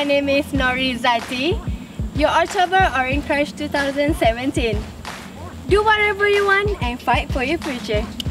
my name is Nori Zati, your October Orange Crush 2017. Do whatever you want and fight for your future.